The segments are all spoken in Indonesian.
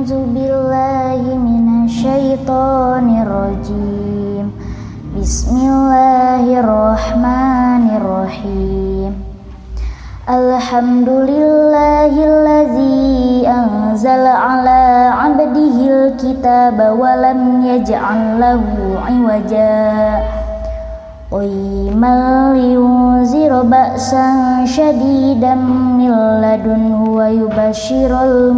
A'udzu billahi minasyaitonir rajim. Bismillahirrahmanirrahim. Alhamdulillahillazi anzala ala 'abdihil kitaba wa lam yaj'al lahu 'iwaja. Qayyiman liyunzira ba'san syadidan min ladunhu wa yubashshiral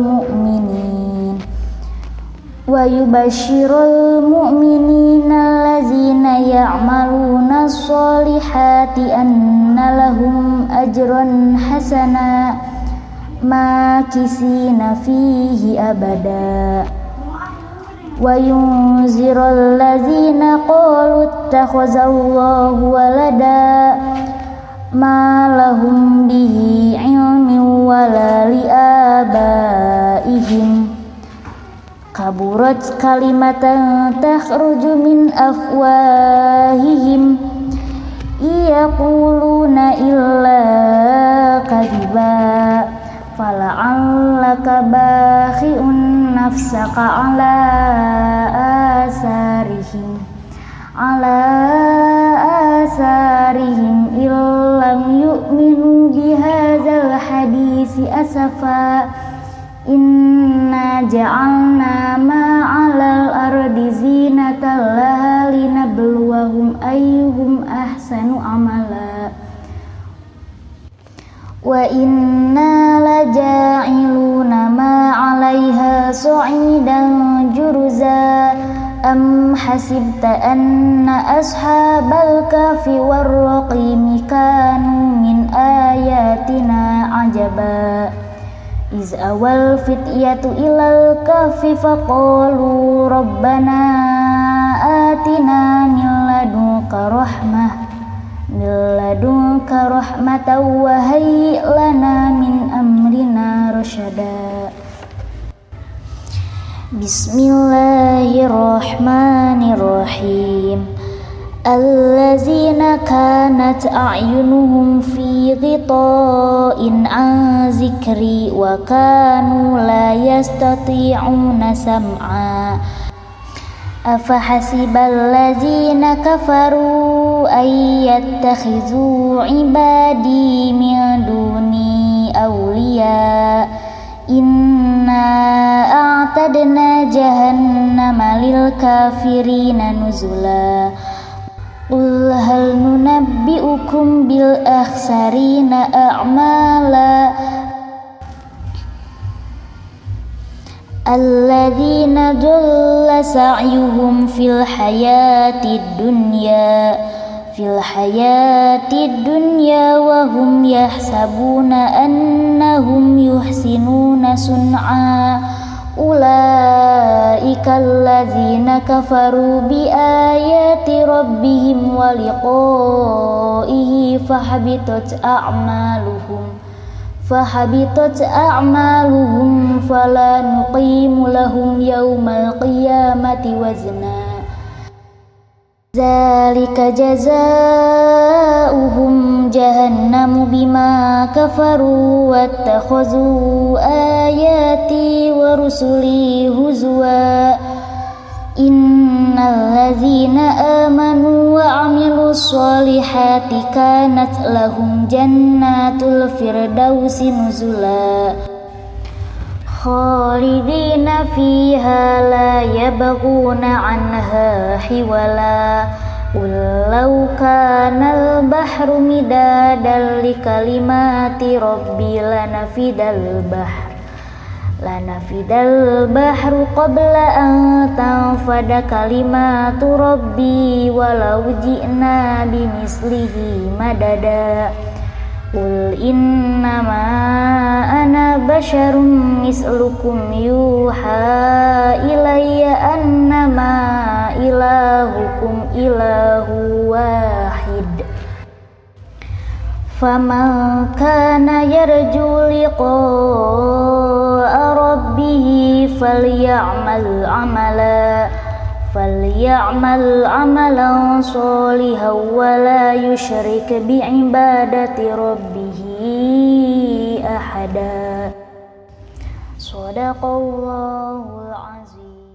mu'minina allazina ya'maluna sholihati anna lahum ajran hasana makisina fihi abada. Wa yunziral ladzina qalu ittakhazallahu walada ma lahum bihi ilmin wala liabaihim kaburat kalimatan takhruju min afwahihim yaquluna illa kadhiba fala'allaka bakhi'un nafsaka ala asarihim illam yu'minu bihadzal hadisi asafa. Inna ja'alna ma'alal ardi zinatan laha linabluwahum ayyuhum ahsanu amala. Wa inna laja'iluna ma'alaiha su'idan juruza. Am hasibta anna ashabal kahfi warraqimi kanu min ayatina ajaba. Iz awal fityatu ilal kahfi faqalu rabbana atina min ladunka rahmatan wa hayyi' lana min amrina rasyada. Bismillahirrahmanirrahim. Allazina kanat a'yunuhum fi ghita'in an zikri wa kanu la yastati'una sam'a. Afahasibal ladzina kafaru ay yattakhizu ibadi min duni awliya. Inna a'tadna jahannama lil kafirina nuzula. Qul hal nunabbi'ukum bil akhsarina a'mala alladzina dhalla sa'yuhum fil hayatid dunya wa hum yahsabuna annahum yuhsinuna sun'a. Ulaika alladzina kafaru bi ayati rabbihim wa liqa'ihi fahabitat a'maluhum fala nuqimu lahum yawmal qiyamati wazna. Zalika jazaa'uhum jahannamu bima kafaru wattakhazu ayati wa rusuli huzwa. Innal ladzina amanu wa 'amilus sholihati kanat lahum jannatul firdausi nuzula. Khalidina fiha la yabghuna 'anha hiwala. Qul law kana al-bahru midadan li kalimati rabbi lanafidal bahru qabla an tanfada kalimatu rabbi walau ji'na bimislihi madada. Qul innama ana basyarum mislukum yuha ilayya annama ilahukum ilahu wahid. Faman kana yarju liqa'a rabbih falyamal amalan sholihan wa la yusyrik bi'ibadati rabbih ahada. Shadaqallahul azim.